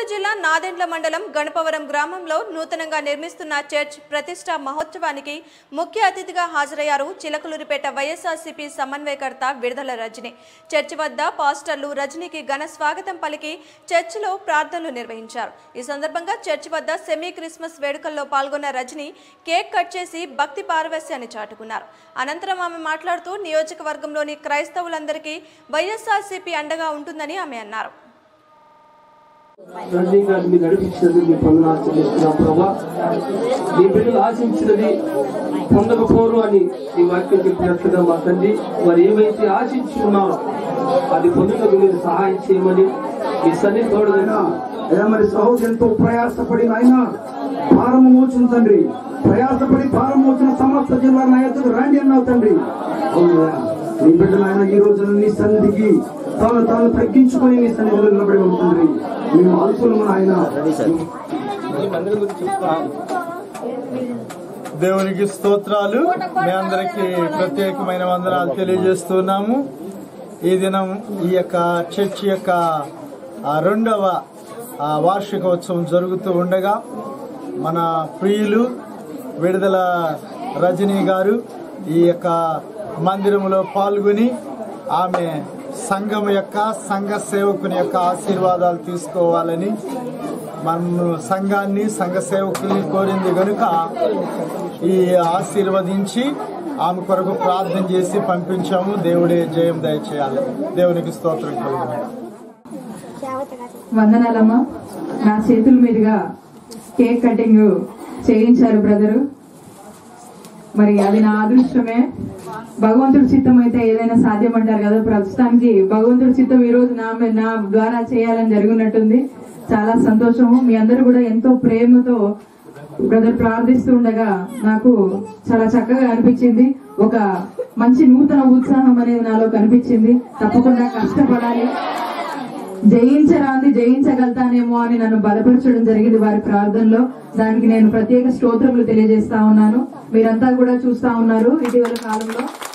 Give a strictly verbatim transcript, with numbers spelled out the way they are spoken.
జిల్లా నాదెండ్ల మండలం గణపవరం గ్రామంలో నూతనంగా నిర్మిస్తున్న చర్చ్ ప్రతిష్ఠా మహోత్సవానికి ముఖ్య అతిథిగా హాజరయ్యారు చిలకలూరిపేట వైఎస్ఆర్సీపీ సమన్వయకర్త విడుదల రజని. చర్చి వద్ద పాస్టర్లు రజనీకి ఘన స్వాగతం పలికి చర్చిలో ప్రార్థనలు నిర్వహించారు. ఈ సందర్భంగా చర్చి వద్ద సెమీ క్రిస్మస్ వేడుకల్లో పాల్గొన్న రజని కేక్ కట్ చేసి భక్తి పారవస్యాన్ని చాటుకున్నారు. అనంతరం ఆమె మాట్లాడుతూ నియోజకవర్గంలోని క్రైస్తవులందరికీ వైఎస్ఆర్సీపీ అండగా ఉంటుందని ఆమె అన్నారు. రజనీ గారిని నడిపించినది మీ పొందనాలు చెల్లిస్తున్నాం ప్రభా. మీ బిడ్డలు ఆశించినది పొందకపోరు అని ఈ వాక్యం చెప్పినట్లుగా మా తండ్రి వారు ఏమైతే ఆశించి ఉన్నారో అది పొందుటకు మీరు సహాయం చేయమని మీ సన్ని తోడుగా అయ్యా మరి సహోదరు ఎంతో ప్రయాసపడి ఆయన భారం మోచిన తండ్రి, ప్రయాసపడి భారం మోచిన సమస్త జిల్లా నాయకులు రండి అన్నావు తండ్రి. అవునయ్యా నీ బిడ్డలు ఆయన ఈ రోజున నీ సన్నిధికి తాను తాను తగ్గించుకొని నీ సన్నిధిలో నిలబడి ఉంటుంది. మేము అనుకూలము ఆయన. దేవునికి స్తోత్రాలు. మీ అందరికీ ప్రత్యేకమైన వందనాలు తెలియజేస్తున్నాము. ఈ దినం ఈ యొక్క చర్చి యొక్క రెండవ వార్షికోత్సవం జరుగుతూ ఉండగా మన ప్రియులు విడుదల రజనీ గారు ఈ యొక్క మందిరంలో పాల్గొని ఆమె సంఘం యొక్క సంఘ సేవకుని యొక్క ఆశీర్వాదాలు తీసుకోవాలని మన సంఘాన్ని సంఘ సేవకుల్ని కోరింది కనుక ఈ ఆశీర్వదించి ఆమె కొరకు ప్రార్థన చేసి పంపించాము. దేవుడే జయం దయచేయాలి. దేవునికి స్తోత్రం కలుగును. వందనాలమ్మా. నా చేతుల మీదుగా కేక్ కటింగ్ చేయించారు బ్రదరు. మరి అది నా అదృష్టమే. భగవంతుడి చిత్తం అయితే ఏదైనా సాధ్యం అంటారు కదా. ప్రస్తుతానికి భగవంతుడి చిత్తం ఈ రోజు నా నా ద్వారా చేయాలని జరుగునట్టుంది. చాలా సంతోషము. మీ అందరూ కూడా ఎంతో ప్రేమతో బ్రదర్ ప్రార్థిస్తూ ఉండగా నాకు చాలా చక్కగా అనిపించింది. ఒక మంచి నూతన ఉత్సాహం అనేది నాలో కనిపించింది. తప్పకుండా కష్టపడాలి, జయించరాంది జయించగలుగుతానేమో అని నన్ను బలపరచడం జరిగింది వారి ప్రార్థనలో. దానికి నేను ప్రత్యేక స్తోత్రములు తెలియజేస్తా ఉన్నాను. మీరంతా కూడా చూస్తా ఉన్నారు ఇటీవల కాలంలో